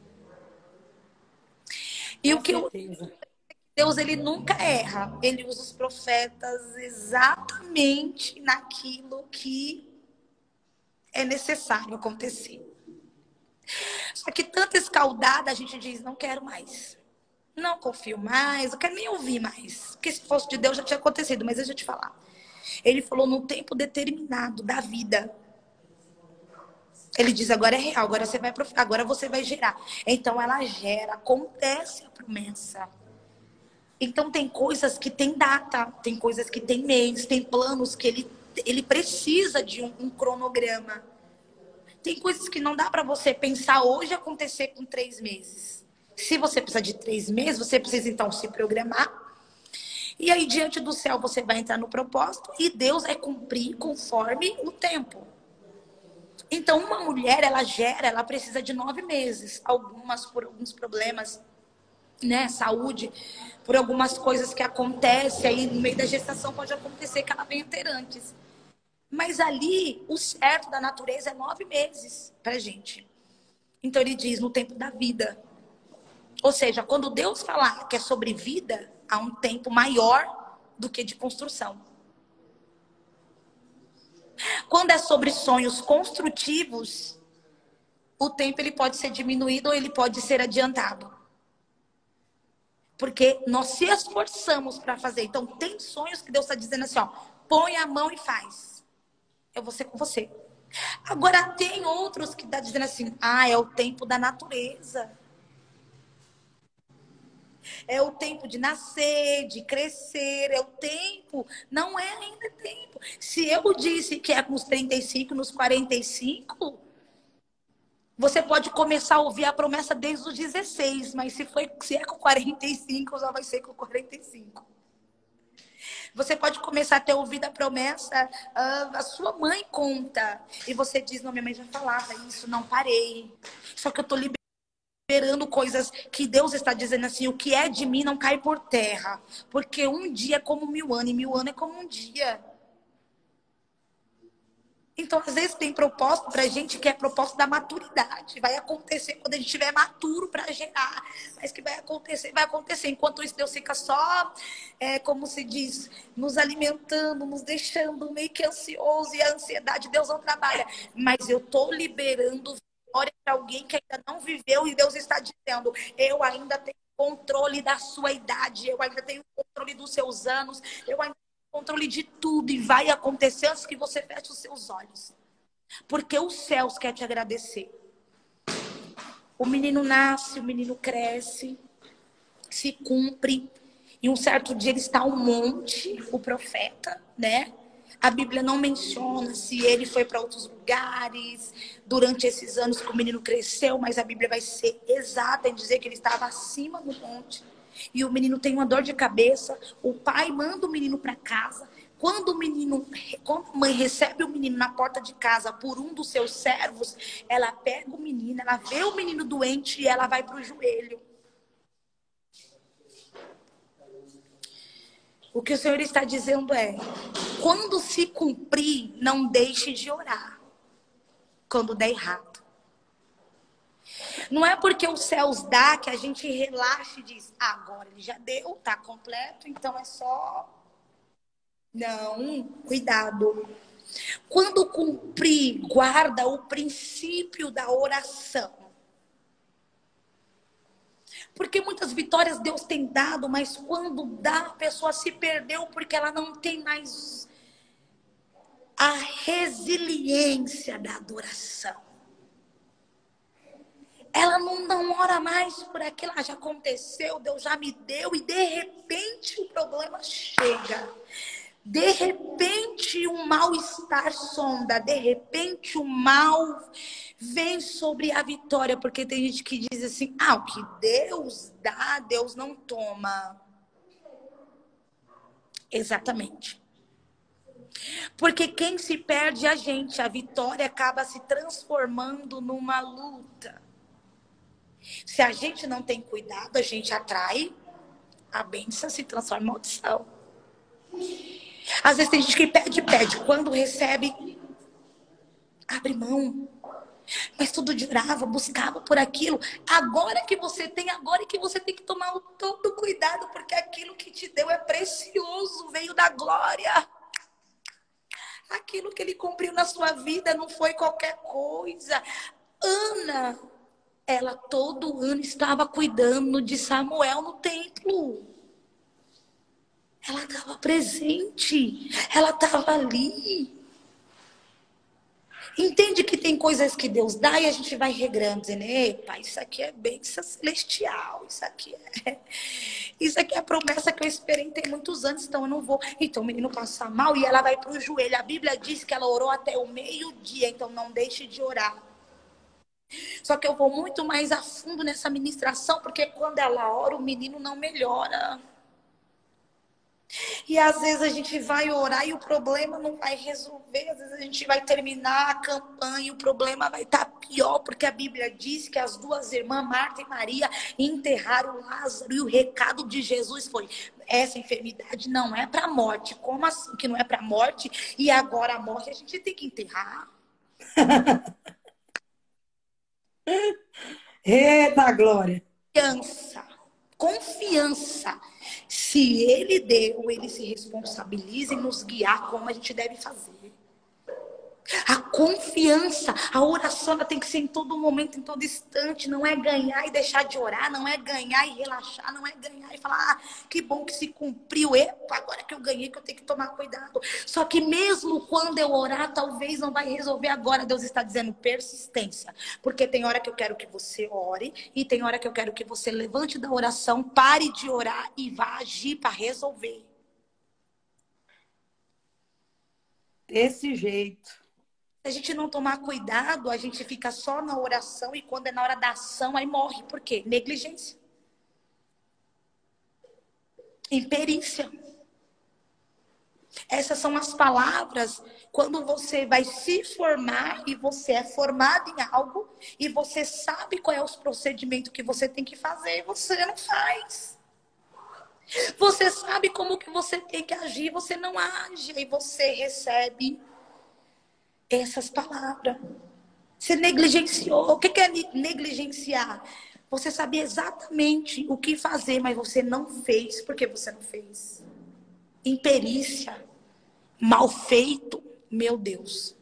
E o que Deus, ele nunca erra. Ele usa os profetas exatamente naquilo que é necessário acontecer. Só que tanta escaldada, a gente diz, não quero mais. Não confio mais, não quero nem ouvir mais. Porque se fosse de Deus já tinha acontecido, mas deixa eu te falar. Ele falou no tempo determinado da vida. Ele diz, agora é real, agora você vai gerar. Então ela gera, acontece a promessa. Então tem coisas que tem data, tem coisas que tem mês, tem planos que ele precisa de um cronograma. Tem coisas que não dá para você pensar hoje e acontecer com 3 meses. Se você precisa de 3 meses, você precisa então se programar. E aí diante do céu você vai entrar no propósito e Deus vai cumprir conforme o tempo. Então uma mulher, ela precisa de 9 meses. Algumas por alguns problemas, né, saúde, por algumas coisas que acontecem aí no meio da gestação, pode acontecer que ela venha ter antes. Mas ali, o certo da natureza é 9 meses pra gente. Então ele diz, no tempo da vida. Ou seja, quando Deus falar que é sobre vida, há um tempo maior do que de construção. Quando é sobre sonhos construtivos, o tempo ele pode ser diminuído ou ele pode ser adiantado. Porque nós se esforçamos para fazer. Então, tem sonhos que Deus está dizendo assim, ó, põe a mão e faz. Eu vou ser com você. Agora, tem outros que está dizendo assim, é o tempo da natureza. É o tempo de nascer, de crescer, é o tempo. Não é ainda tempo. Se eu disse que é nos 35, nos 45, você pode começar a ouvir a promessa desde os 16, mas se é com 45, já vai ser com 45. Você pode começar a ter ouvido a promessa, a sua mãe conta. E você diz, não, minha mãe já falava isso, não parei. Só que eu estou liberando coisas que Deus está dizendo assim, o que é de mim não cai por terra. Porque um dia é como 1000 anos, e 1000 anos é como um dia. Então, às vezes tem propósito pra gente que é propósito da maturidade. Vai acontecer quando a gente estiver maturo para gerar. Mas que vai acontecer, vai acontecer. Enquanto isso, Deus fica só, como se diz, nos alimentando, nos deixando meio que ansioso. E a ansiedade, Deus não trabalha. Mas eu tô liberando vitória para alguém que ainda não viveu. E Deus está dizendo, eu ainda tenho controle da sua idade. Eu ainda tenho controle dos seus anos. Eu ainda controle de tudo e vai acontecer antes que você feche os seus olhos. Porque os céus querem te agradecer. O menino nasce, o menino cresce, se cumpre. E um certo dia ele está ao monte, o profeta, né? A Bíblia não menciona se ele foi para outros lugares durante esses anos que o menino cresceu, mas a Bíblia vai ser exata em dizer que ele estava acima do monte. E o menino tem uma dor de cabeça, o pai manda o menino para casa. Quando a mãe recebe o menino na porta de casa por um dos seus servos, ela pega o menino, ela vê o menino doente e ela vai para o joelho. O que o Senhor está dizendo é, quando se cumprir, não deixe de orar. Quando der errado. Não é porque os céus dá que a gente relaxa e diz, agora ele já deu, tá completo, então é só... Não, cuidado. Quando cumprir, guarda o princípio da oração. Porque muitas vitórias Deus tem dado, mas quando dá, a pessoa se perdeu porque ela não tem mais a resiliência da adoração. Ela não ora mais por aquilo, já aconteceu, Deus já me deu, e de repente o problema chega. De repente o mal-estar sonda, de repente o mal vem sobre a vitória, porque tem gente que diz assim, o que Deus dá, Deus não toma. Exatamente. Porque quem se perde é a gente. A vitória acaba se transformando numa luta. Se a gente não tem cuidado, a gente atrai, a bênção se transforma em maldição. Às vezes tem gente que pede. Quando recebe, abre mão. Mas tudo orava, buscava por aquilo. Agora que você tem, agora que você tem que tomar todo cuidado, porque aquilo que te deu é precioso, veio da glória. Aquilo que ele cumpriu na sua vida não foi qualquer coisa. Ana, ela todo ano estava cuidando de Samuel no templo. Ela estava presente, ela estava ali. Entende que tem coisas que Deus dá e a gente vai regrando, dizendo, epa, isso aqui é bênção celestial, isso aqui é a promessa que eu esperei tem muitos anos, então eu não vou. Então o menino passa mal e ela vai para o joelho. A Bíblia diz que ela orou até o meio-dia, então não deixe de orar. Só que eu vou muito mais a fundo nessa ministração, porque quando ela ora, o menino não melhora. E às vezes a gente vai orar e o problema não vai resolver. Às vezes a gente vai terminar a campanha e o problema vai estar pior, porque a Bíblia diz que as duas irmãs, Marta e Maria, enterraram Lázaro. E o recado de Jesus foi, essa enfermidade não é para a morte. Como assim que não é para a morte? E agora a morte a gente tem que enterrar. Eita, glória! Confiança. Se ele deu, ele se responsabiliza em nos guiar como a gente deve fazer. A confiança, a oração ela tem que ser em todo momento, em todo instante. Não é ganhar e deixar de orar, não é ganhar e relaxar, não é ganhar e falar, que bom que se cumpriu. Epa, agora que eu ganhei que eu tenho que tomar cuidado. Só que mesmo quando eu orar, talvez não vai resolver agora. Deus está dizendo persistência. Porque tem hora que eu quero que você ore e tem hora que eu quero que você levante da oração, pare de orar e vá agir para resolver. Desse jeito. Se a gente não tomar cuidado, a gente fica só na oração e quando é na hora da ação, aí morre. Por quê? Negligência. Imperícia. Essas são as palavras quando você vai se formar e você é formado em algo e você sabe qual é os procedimentos que você tem que fazer, você não faz. Você sabe como que você tem que agir, você não age e você recebe essas palavras. Você negligenciou. O que é negligenciar? Você sabia exatamente o que fazer, mas você não fez. Por que você não fez? Imperícia. Mal feito. Meu Deus.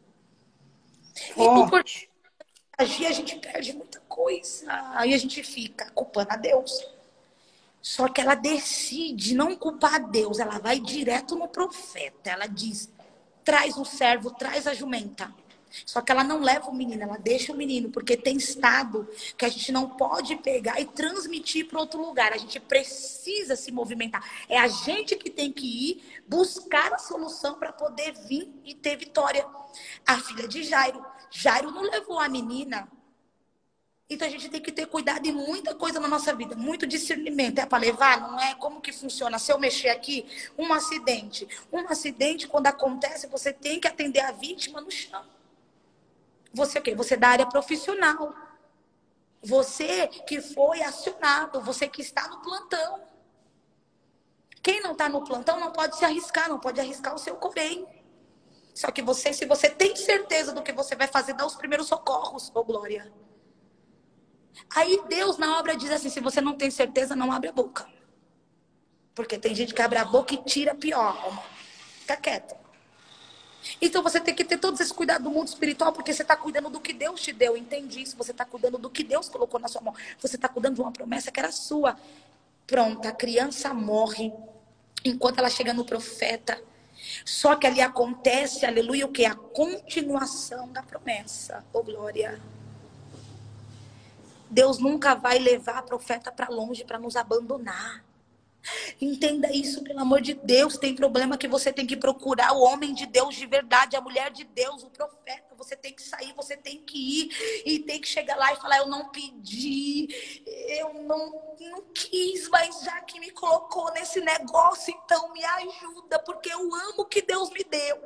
E por agir, a gente perde muita coisa. Aí a gente fica culpando a Deus. Só que ela decide não culpar a Deus. Ela vai direto no profeta. Ela diz, traz um servo, traz a jumenta. Só que ela não leva o menino, ela deixa o menino, porque tem estado que a gente não pode pegar e transmitir para outro lugar. A gente precisa se movimentar. É a gente que tem que ir buscar a solução para poder vir e ter vitória. A filha de Jairo. Jairo não levou a menina. Então a gente tem que ter cuidado de muita coisa na nossa vida, muito discernimento. É para levar? Não é? Como que funciona? Se eu mexer aqui, um acidente. Um acidente, quando acontece, você tem que atender a vítima no chão. Você o quê? Você é da área profissional. Você que foi acionado, você que está no plantão. Quem não está no plantão não pode se arriscar, não pode arriscar o seu corém. Só que você, se você tem certeza do que você vai fazer, dá os primeiros socorros, ô glória. Aí Deus na obra diz assim, se você não tem certeza, não abre a boca. Porque tem gente que abre a boca e tira pior. Fica quieto. Então você tem que ter todos esses cuidados do mundo espiritual, porque você está cuidando do que Deus te deu. Entende isso? Você está cuidando do que Deus colocou na sua mão. Você está cuidando de uma promessa que era sua. Pronto, a criança morre enquanto ela chega no profeta. Só que ali acontece, aleluia, o que? A continuação da promessa. Ô glória. Deus nunca vai levar a profeta para longe para nos abandonar. Entenda isso, pelo amor de Deus. Tem problema que você tem que procurar o homem de Deus de verdade, a mulher de Deus, o profeta. Você tem que sair, você tem que ir e tem que chegar lá e falar: eu não pedi, eu não quis, mas já que me colocou nesse negócio, então me ajuda, porque eu amo o que Deus me deu.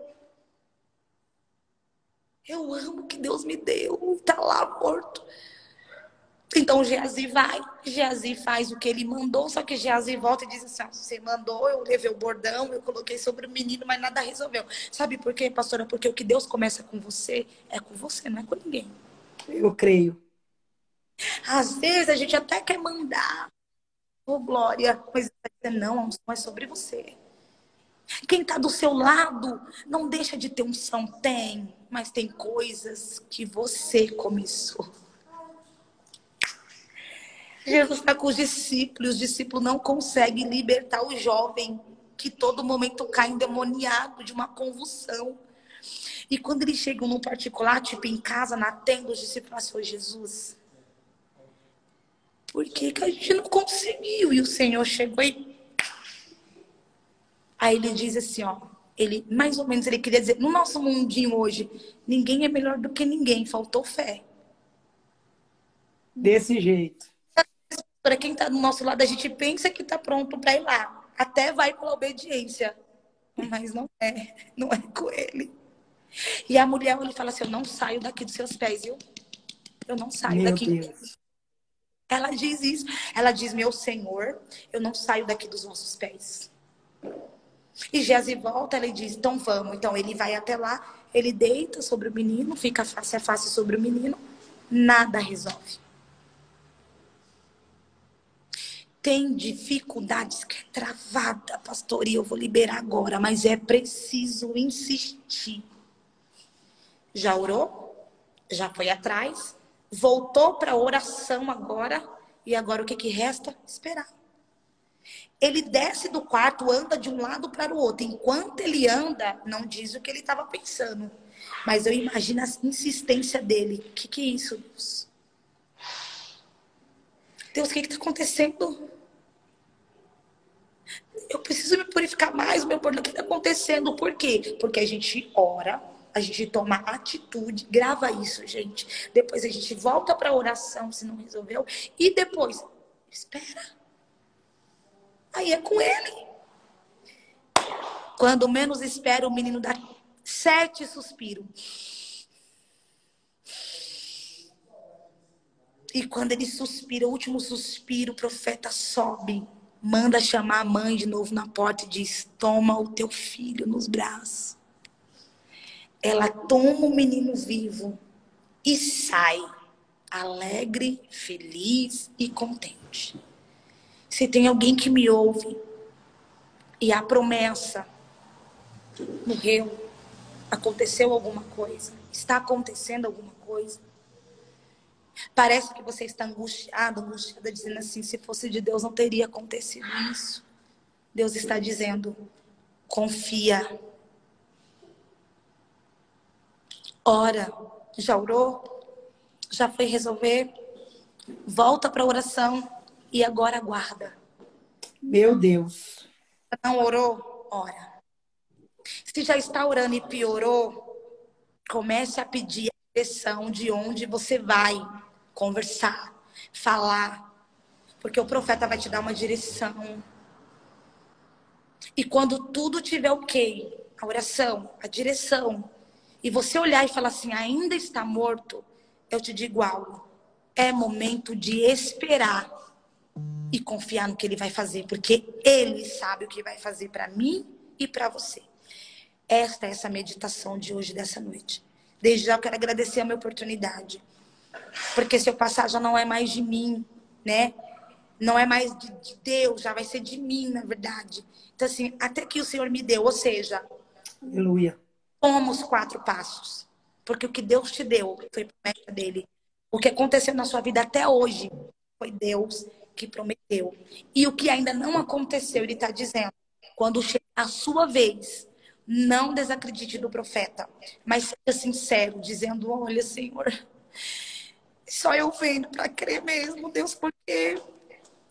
Eu amo o que Deus me deu. Tá lá morto. Então Geazi vai, Geazi faz o que ele mandou, só que Geazi volta e diz assim: ah, você mandou, eu levei o bordão, eu coloquei sobre o menino, mas nada resolveu. Sabe por quê, pastora? Porque o que Deus começa com você, não é com ninguém. Eu creio. Às vezes a gente até quer mandar, ô glória, mas não, a unção é sobre você. Quem está do seu lado não deixa de ter unção, tem, mas tem coisas que você começou. Jesus está com os discípulos não conseguem libertar o jovem que todo momento cai endemoniado de uma convulsão. E quando eles chegam num particular, tipo em casa, na tenda, os discípulos falam: Jesus, por que a gente não conseguiu? E o Senhor chegou e... Aí ele diz assim, ó, ele, mais ou menos, ele queria dizer: no nosso mundinho hoje, ninguém é melhor do que ninguém, faltou fé. Desse jeito. Para quem está do nosso lado, a gente pensa que está pronto para ir lá. Até vai pela obediência. Mas não é com ele. E a mulher, ele fala assim: eu não saio daqui dos seus pés, viu? Eu não saio Meu daqui. Deus. Ela diz isso. Ela diz: meu Senhor, eu não saio daqui dos vossos pés. E Geazi volta, ela diz: então vamos. Então ele vai até lá, ele deita sobre o menino, fica face a face sobre o menino. Nada resolve. Tem dificuldades que é travada, pastor, e eu vou liberar agora, mas é preciso insistir. Já orou? Já foi atrás? Voltou para a oração agora? E agora o que resta? Esperar. Ele desce do quarto, anda de um lado para o outro. Enquanto ele anda, não diz o que ele estava pensando. Mas eu imagino a insistência dele. O que é isso, Deus? Deus, o que está acontecendo? Eu preciso me purificar mais, meu Deus, o que está acontecendo? Por quê? Porque a gente ora, a gente toma atitude, grava isso, gente. Depois a gente volta para a oração, se não resolveu. E depois, espera. Aí é com ele. Quando menos espera, o menino dá 7 suspiros. E quando ele suspira, o último suspiro, o profeta sobe, manda chamar a mãe de novo na porta e diz: toma o teu filho nos braços. Ela toma o menino vivo e sai, alegre, feliz e contente. Se tem alguém que me ouve e a promessa morreu, aconteceu alguma coisa, está acontecendo alguma coisa, parece que você está angustiada, dizendo assim: se fosse de Deus não teria acontecido isso. Deus está dizendo: confia. Ora. Já orou? Já foi resolver? Volta para a oração e agora aguarda. Meu Deus. Não orou? Ora. Se já está orando e piorou, comece a pedir a direção de onde você vai conversar, falar, porque o profeta vai te dar uma direção. E quando tudo tiver ok, a oração, a direção, e você olhar e falar assim: ainda está morto, eu te digo algo: é momento de esperar e confiar no que ele vai fazer, porque ele sabe o que vai fazer para mim e para você. Esta é essa meditação de hoje, dessa noite. Desde já eu quero agradecer a minha oportunidade, porque se eu passar já não é mais de mim, né? Não é mais de Deus, já vai ser de mim, na verdade. Então assim, até que o Senhor me deu, ou seja, Aleluia. toma os 4 passos, porque o que Deus te deu foi promessa dele. O que aconteceu na sua vida até hoje foi Deus que prometeu. E o que ainda não aconteceu, ele está dizendo: quando chegar a sua vez, não desacredite do profeta, mas seja sincero, dizendo: olha, Senhor, só eu vendo para crer mesmo, Deus, porque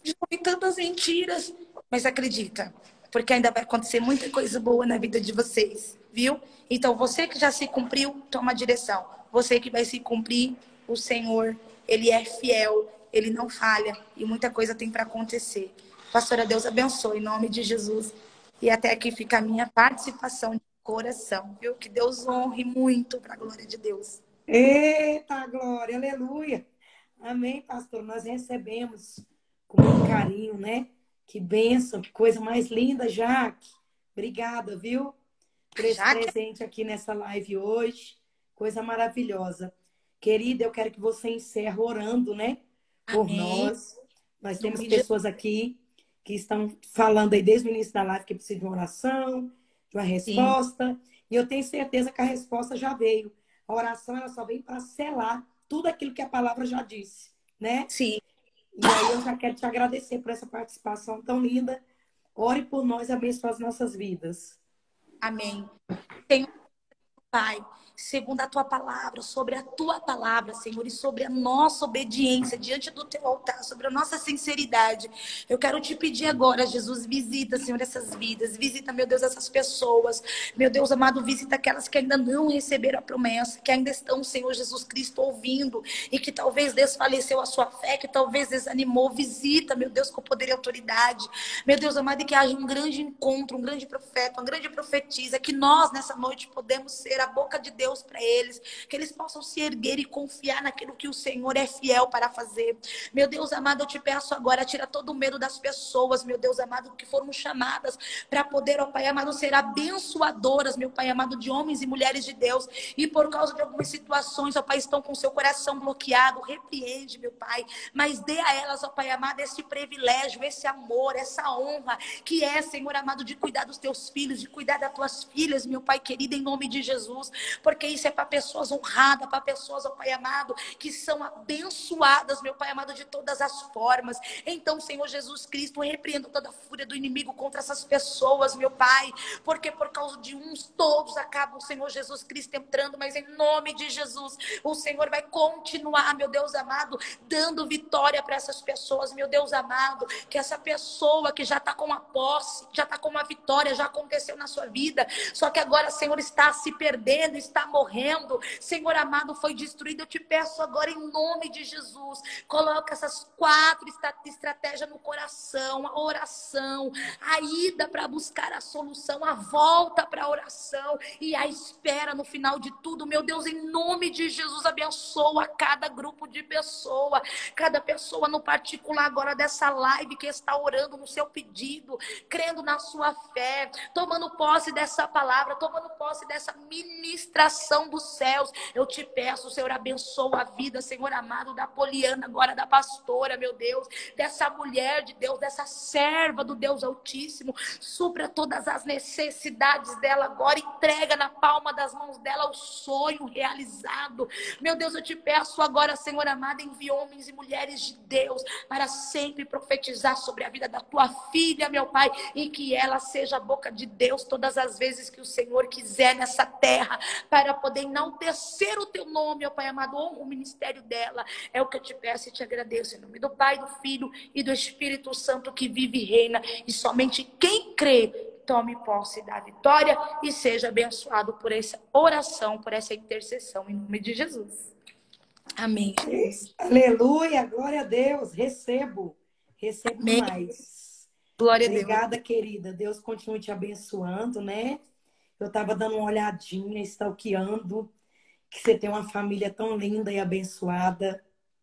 já ouvi tantas mentiras. Mas acredita, porque ainda vai acontecer muita coisa boa na vida de vocês, viu? Então, você que já se cumpriu, toma a direção. Você que vai se cumprir, o Senhor, Ele é fiel, Ele não falha e muita coisa tem para acontecer. Pastora, Deus abençoe, em nome de Jesus. E até aqui fica a minha participação de coração, viu? Que Deus honre muito para a glória de Deus. Eita, glória, aleluia. Amém, pastor. Nós recebemos com muito carinho, né? Que bênção, que coisa mais linda, Jaque. Obrigada, viu? Por esse Já que presente aqui nessa live hoje. Coisa maravilhosa. Querida, eu quero que você encerre orando, né? Por amém. nós. Nós Em temos nome de pessoas aqui que estão falando aí desde o início da live que precisam de uma oração, de uma Sim, resposta. E eu tenho certeza que a resposta já veio. A oração ela só vem para selar tudo aquilo que a palavra já disse, né? sim, E aí eu já quero te agradecer por essa participação tão linda. Ore por nós e abençoe as nossas vidas. amém. Senhor, Pai, segundo a tua palavra, sobre a tua palavra, Senhor, e sobre a nossa obediência diante do teu altar, sobre a nossa sinceridade. Eu quero te pedir agora, Jesus, visita, Senhor, essas vidas, visita, meu Deus, essas pessoas. Meu Deus amado, visita aquelas que ainda não receberam a promessa, que ainda estão, Senhor Jesus Cristo, ouvindo e que talvez desfaleceu a sua fé, que talvez desanimou. Visita, meu Deus, com poder e autoridade. Meu Deus amado, e que haja um grande encontro, um grande profeta, uma grande profetisa, que nós nessa noite podemos ser a boca de Deus para eles, que eles possam se erguer e confiar naquilo que o Senhor é fiel para fazer. Meu Deus amado, eu te peço agora, tira todo o medo das pessoas, meu Deus amado, que foram chamadas para poder, ó Pai amado, ser abençoadoras, meu Pai amado, de homens e mulheres de Deus, e por causa de algumas situações, ó Pai, estão com seu coração bloqueado, repreende, meu Pai, mas dê a elas, ó Pai amado, esse privilégio, esse amor, essa honra, que é, Senhor amado, de cuidar dos teus filhos, de cuidar das tuas filhas, meu Pai querido, em nome de Jesus, porque isso é para pessoas honradas, para pessoas, ó Pai amado, que são abençoadas, meu Pai amado, de todas as formas. Então, Senhor Jesus Cristo, repreenda toda a fúria do inimigo contra essas pessoas, meu Pai, porque por causa de uns, todos acabam, Senhor Jesus Cristo, entrando, mas em nome de Jesus, o Senhor vai continuar, meu Deus amado, dando vitória para essas pessoas, meu Deus amado, que essa pessoa que já está com a posse, já está com uma vitória, já aconteceu na sua vida, só que agora, Senhor, está se perdendo, está morrendo, Senhor amado, foi destruído. Eu te peço agora em nome de Jesus, coloca essas 4 estratégias no coração: a oração, a ida para buscar a solução, a volta para a oração e a espera no final de tudo. Meu Deus, em nome de Jesus, abençoa cada grupo de pessoa, cada pessoa no particular agora dessa live que está orando no seu pedido, crendo na sua fé, tomando posse dessa palavra, tomando posse dessa ministração dos céus. Eu te peço, Senhor, abençoa a vida, Senhor amado, da Poliana, agora da pastora, meu Deus, dessa mulher de Deus, dessa serva do Deus Altíssimo, supra todas as necessidades dela agora, entrega na palma das mãos dela o sonho realizado. Meu Deus, eu te peço agora, Senhor amado, envie homens e mulheres de Deus para sempre profetizar sobre a vida da tua filha, meu Pai, e que ela seja a boca de Deus todas as vezes que o Senhor quiser nessa terra, para poder enaltecer o teu nome, ó Pai amado, honra o ministério dela. É o que eu te peço e te agradeço, em nome do Pai, do Filho e do Espírito Santo, que vive e reina, e somente quem crê tome posse da vitória e seja abençoado por essa oração, por essa intercessão, em nome de Jesus. Amém, Jesus. Aleluia, glória a Deus. Recebo Amém. mais. Glória a Deus. Obrigada, querida. Deus continue te abençoando, né? Eu estava dando uma olhadinha, stalkeando, que você tem uma família tão linda e abençoada.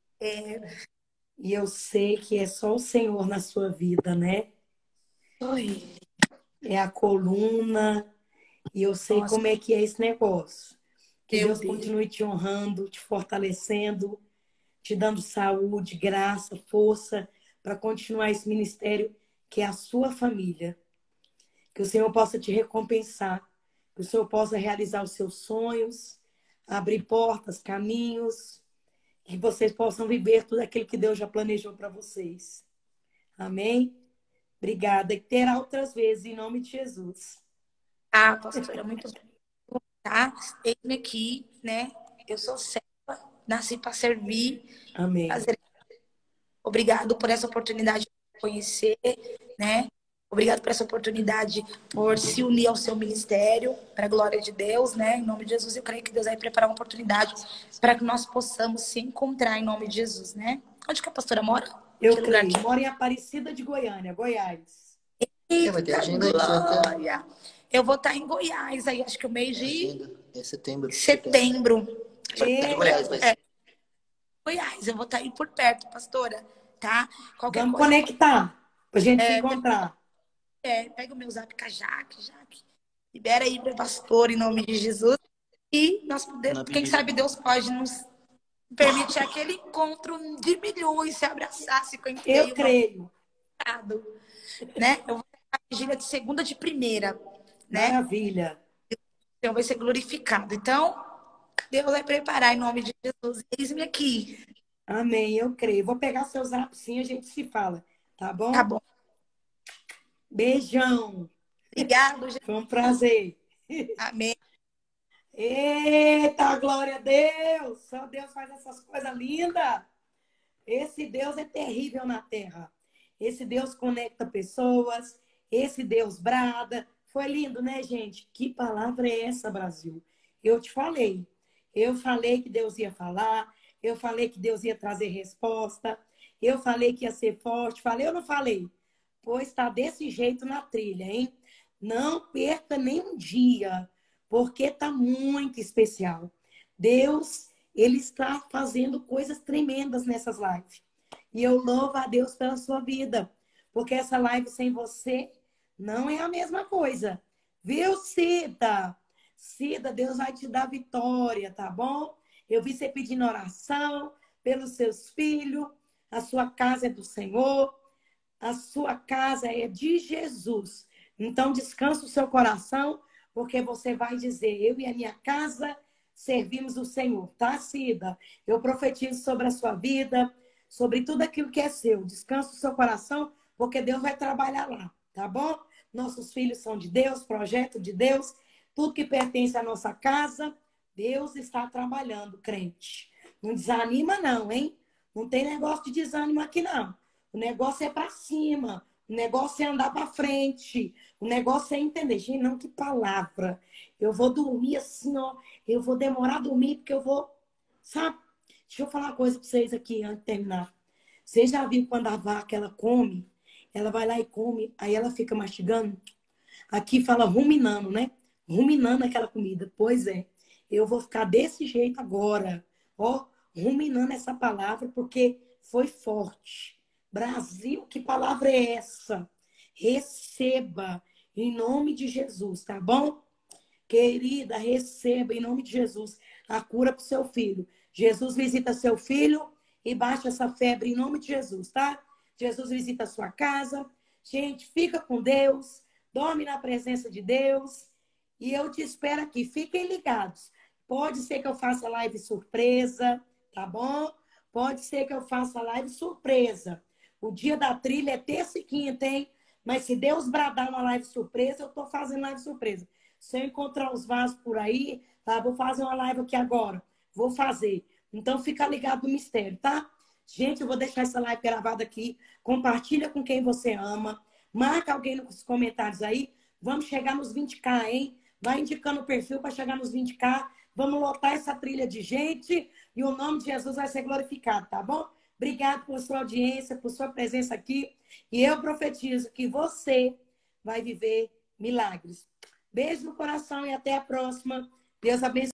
É. E eu sei que é só o Senhor na sua vida, né? Oi. É a coluna. E eu sei Nossa, como é que é esse negócio. Que meu Deus Deus. continue te honrando, te fortalecendo, te dando saúde, graça, força para continuar esse ministério que é a sua família. Que o Senhor possa te recompensar, que o Senhor possa realizar os seus sonhos, abrir portas, caminhos, que vocês possam viver tudo aquilo que Deus já planejou para vocês. Amém? Obrigada. E terá outras vezes, em nome de Jesus. Ah, pastora, muito bom, tá? Eis-me aqui, né? Eu sou serva, nasci para servir, Amém. fazer. Obrigado por essa oportunidade. conhecer, né? Obrigado por essa oportunidade, por se unir ao seu ministério, para a glória de Deus, né? Em nome de Jesus, eu creio que Deus vai preparar uma oportunidade para que nós possamos se encontrar em nome de Jesus, né? Onde que a pastora mora? Eu Que lugar creio. que... Moro em Aparecida de Goiânia, Goiás. Eita, glória! Eu vou estar em Goiás aí, acho que o mês de setembro. Goiás, Goiás, eu vou estar aí por perto, pastora, tá? Qualquer vamos coisa, conectar pra gente se encontrar. pega o meu zap com a Jaque, libera aí para o pastor em nome de Jesus. E nós podemos, quem sabe Deus pode nos permitir aquele encontro de milhões, se abraçar, se conhecer. Eu creio. Né? Eu vou ter a vigília de segunda de primeira, né? Maravilha. Então vai ser glorificado. Então, Deus vai preparar em nome de Jesus. Eis-me aqui. Amém, eu creio. Vou pegar seu zap sim, a gente se fala, tá bom? Tá bom. Beijão. Obrigado, gente. Foi um prazer. Amém. Eita, glória a Deus! Só Deus faz essas coisas lindas. Esse Deus é terrível na terra. Esse Deus conecta pessoas. Esse Deus brada. Foi lindo, né, gente? Que palavra é essa, Brasil? Eu te falei. Eu falei que Deus ia falar. Eu falei que Deus ia trazer resposta. Eu falei que ia ser forte. Falei ou não falei? Pois está desse jeito na trilha, hein? Não perca nem um dia, porque está muito especial. Deus, Ele está fazendo coisas tremendas nessas lives. E eu louvo a Deus pela sua vida, porque essa live sem você não é a mesma coisa. Viu, Cida? Cida, Deus vai te dar vitória, tá bom? Eu vi você pedindo oração pelos seus filhos. A sua casa é do Senhor. A sua casa é de Jesus. Então, descansa o seu coração, porque você vai dizer, eu e a minha casa servimos o Senhor, tá, Cida? Eu profetizo sobre a sua vida, sobre tudo aquilo que é seu. Descansa o seu coração, porque Deus vai trabalhar lá, tá bom? Nossos filhos são de Deus, projeto de Deus, tudo que pertence à nossa casa, Deus está trabalhando, crente. Não desanima não, hein? Não tem negócio de desânimo aqui, não. O negócio é para cima. O negócio é andar para frente. O negócio é entender. Gente, não, que palavra. Eu vou dormir assim, ó. Eu vou demorar a dormir porque eu vou... Sabe? Deixa eu falar uma coisa para vocês aqui antes de terminar. Você já viu quando a vaca, ela come? Ela vai lá e come, aí ela fica mastigando. Aqui fala ruminando, né? Ruminando aquela comida. Pois é. Eu vou ficar desse jeito agora. Ó, ruminando essa palavra porque foi forte. Brasil, que palavra é essa? Receba em nome de Jesus, tá bom? Querida, receba em nome de Jesus a cura para o seu filho. Jesus visita seu filho e baixa essa febre em nome de Jesus, tá? Jesus visita a sua casa. Gente, fica com Deus, dorme na presença de Deus e eu te espero aqui. Fiquem ligados. Pode ser que eu faça live surpresa, tá bom? Pode ser que eu faça live surpresa. O dia da trilha é terça e quinta, hein? Mas se Deus bradar uma live surpresa, eu tô fazendo live surpresa. Se eu encontrar os vasos por aí, tá? Vou fazer uma live aqui agora. Vou fazer. Então, fica ligado no mistério, tá? Gente, eu vou deixar essa live gravada aqui. Compartilha com quem você ama. Marca alguém nos comentários aí. Vamos chegar nos 20k, hein? Vai indicando o perfil para chegar nos 20k. Vamos lotar essa trilha de gente e o nome de Jesus vai ser glorificado, tá bom? Obrigado por sua audiência, por sua presença aqui. E eu profetizo que você vai viver milagres. Beijo no coração e até a próxima. Deus abençoe.